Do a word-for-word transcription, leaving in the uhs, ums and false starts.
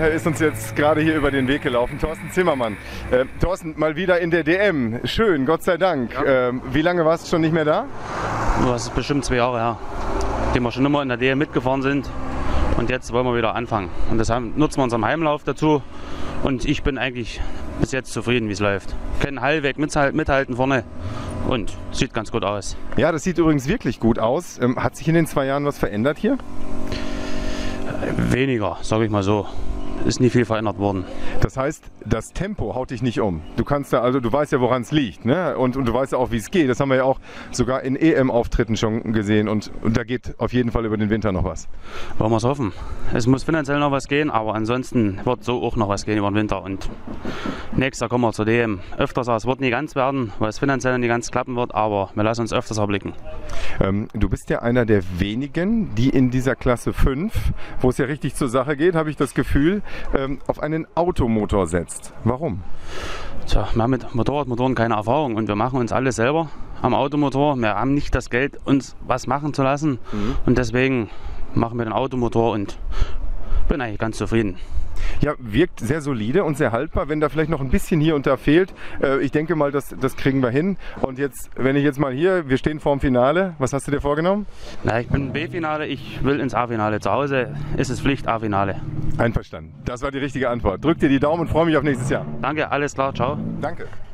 ist uns jetzt gerade hier über den Weg gelaufen. Thorsten Zimmermann. Äh, Thorsten, mal wieder in der D M. Schön, Gott sei Dank. Ja. Ähm, wie lange warst du schon nicht mehr da? Das ist bestimmt zwei Jahre her, die wir schon immer in der D M mitgefahren sind. Und jetzt wollen wir wieder anfangen. Und das nutzen wir unseren Heimlauf dazu. Und ich bin eigentlich bis jetzt zufrieden, wie es läuft. Können halbweg mithalten vorne und sieht ganz gut aus. Ja, das sieht übrigens wirklich gut aus. Ähm, hat sich in den zwei Jahren was verändert hier? Weniger, sage ich mal so. Ist nie viel verändert worden. Das heißt, das Tempo haut dich nicht um. Du kannst da, also du weißt ja, woran es liegt, ne? Und, und du weißt ja auch, wie es geht. Das haben wir ja auch sogar in E M-Auftritten schon gesehen. Und, und da geht auf jeden Fall über den Winter noch was. Wollen wir es hoffen. Es muss finanziell noch was gehen, aber ansonsten wird so auch noch was gehen über den Winter. Und nächstes Jahr kommen wir zur D M. Öfters, es wird nie ganz werden, weil es finanziell nicht ganz klappen wird, aber wir lassen uns öfters erblicken. Ähm, du bist ja einer der wenigen, die in dieser Klasse fünf, wo es ja richtig zur Sache geht, habe ich das Gefühl, ähm, auf einen Automotor setzt. Warum? Tja, wir haben mit Motorradmotoren keine Erfahrung und wir machen uns alles selber am Automotor. Wir haben nicht das Geld, uns was machen zu lassen, mhm. und deswegen machen wir den Automotor und bin eigentlich ganz zufrieden. Ja, wirkt sehr solide und sehr haltbar, wenn da vielleicht noch ein bisschen hier und da fehlt. Äh, ich denke mal, das, das kriegen wir hin. Und jetzt, wenn ich jetzt mal hier, wir stehen vor dem Finale, was hast du dir vorgenommen? Na, ich bin im B-Finale, ich will ins A-Finale. Zu Hause ist es Pflicht, A-Finale. Einverstanden. Das war die richtige Antwort. Drück dir die Daumen und freue mich auf nächstes Jahr. Danke, alles klar, ciao. Danke.